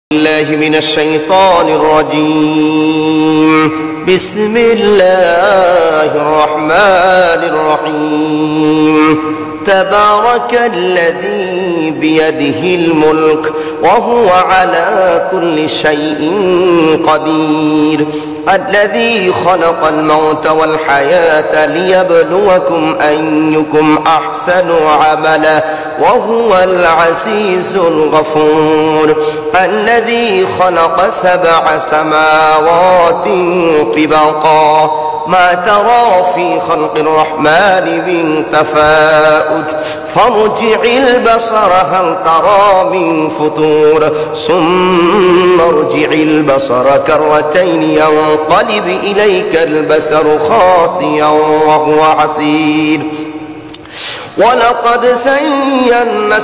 الله من الشيطان الرجيم. بسم الله الرحمن الرحيم. تبارك الذي بيده الملك وهو على كل شيء قدير. الذي خلق الموت والحياة ليبلوكم أيكم أحسن عملا وهو العزيز الغفور. الذي خلق 7 سماوات طباقا ما ترى في خلق الرحمن من تفاؤت فارجع البصر هل ترى من فطور ثم ارجع البصر كرتين ينقلب إليك البصر خاسئا وهو حسير. ولقد زينا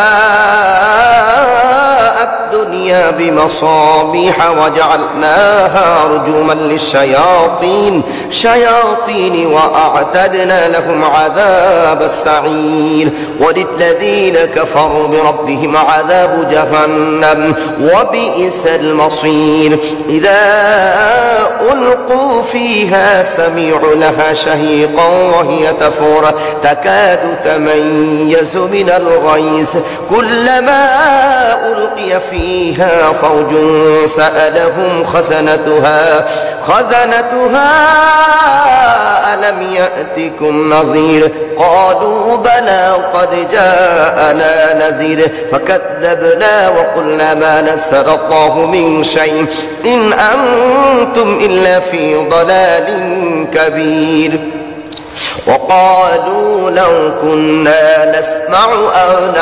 السماء الدنيا بمصابيح وجعلناها رجوما للشياطين وأعتدنا لهم عذاب السعير. وللذين كفروا بربهم عذاب جهنم وبئس المصير. إذا ألقوا فيها سمعوا لها شهيقا وهي تفور تكاد تميز من الغيظ كلما ألقي فيها فوج سألهم خزنتها ألم يأتكم نذير قالوا بلى قد جاءنا نذير فكذبنا وقلنا ما نزل الله من شيء إن أنتم إلا في ضلال كبير. وقالوا لو كنا نسمع أو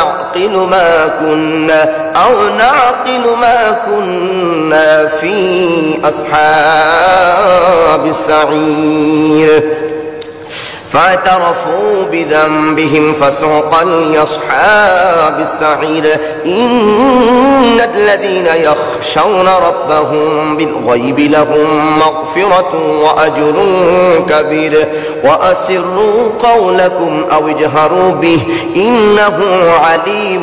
نعقل ما كنا في أصحاب السعير. فاعترفوا بذنبهم فسوقا لأصحاب السعير. إن الذين يخشون ربهم بالغيب لهم مغفرة وأجر كبير. وأسروا قولكم أو اجهروا به إنه عليم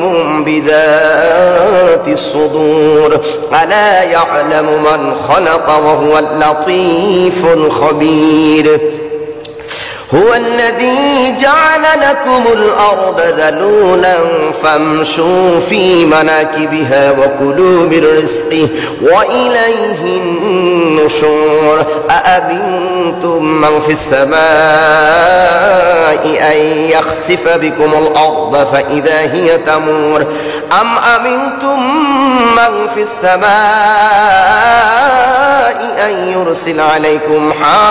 بذات الصدور. ألا يعلم من خلق وهو اللطيف الخبير. هو الذي جعل لكم الأرض ذلولا فامشوا في مناكبها وكلوا من رزقه وإليه النشور. أأمنتم من في السماء أن يخسف بكم الأرض فإذا هي تمور أم أمنتم من في السماء أن يرسل عليكم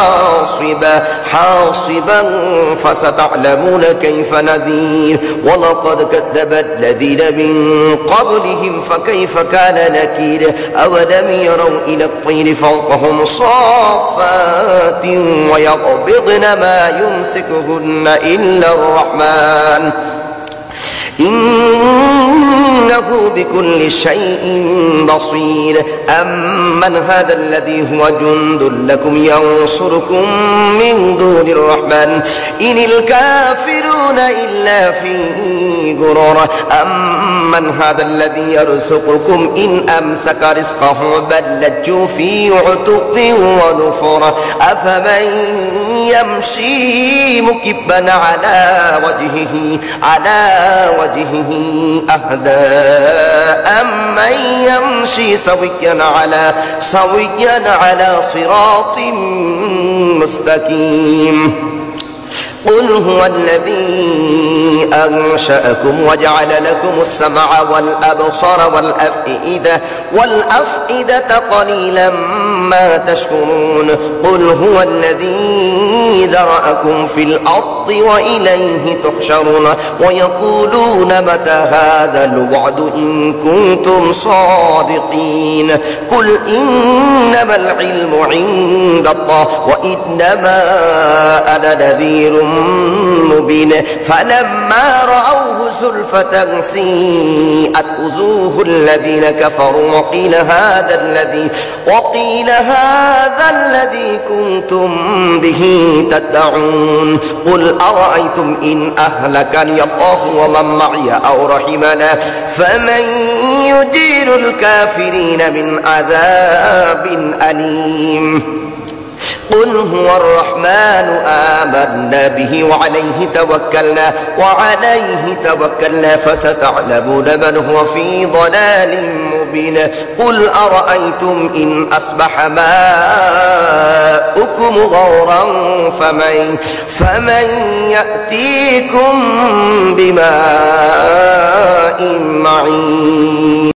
حاصبا فستعلمون كيف نذير. ولقد كذب الذين من قبلهم فكيف كان نكير. أولم يروا إلى الطير فوقهم صافات ويقبضن ما يمسكهن إلا الرحمن إنه بكل شيء بصير. أمن هذا الذي هو جند لكم ينصركم من دون الرحمن إن الكافرون إلا في غرور. أمن هذا الذي يرزقكم إن أمسك رزقه بل لجوا في عتق ونفور. أفمن يمشي مكبا على وجهه أهدى أمن يمشي سويا على صراط مستقيم. قل هو الذي أنشأكم وجعل لكم السمع والأبصار والأفئدة قليلا ما تشكرون. قل هو الذي ذرأكم في الأرض وإليه تحشرون. ويقولون متى هذا الوعد إن كنتم صادقين. قل إنما العلم عند الله وإنما أنا نذير مبين فلما رأوه زلفة سيئت وجوه الذين كفروا وقيل هذا الذي كنتم به تدعون قل أرأيتم إن أهلكني الله ومن معي أو رحمنا فمن يجير الكافرين من عذاب أليم قل هو الرحمن آمنا به وعليه توكلنا فستعلمون من هو في ضلال مبين قل أرأيتم إن أصبح ماؤكم غورا فمن يأتيكم بماء معين